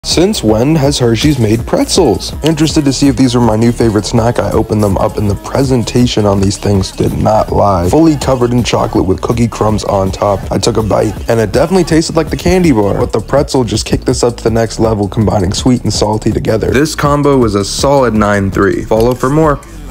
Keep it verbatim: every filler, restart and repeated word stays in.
Since when has Hershey's made pretzels? Interested to see if these are my new favorite snack. I opened them up and the presentation on these things did not lie. Fully covered in chocolate with cookie crumbs on top. I took a bite and it definitely tasted like the candy bar, but the pretzel just kicked this up to the next level, combining sweet and salty together. This combo was a solid nine three. Follow for more.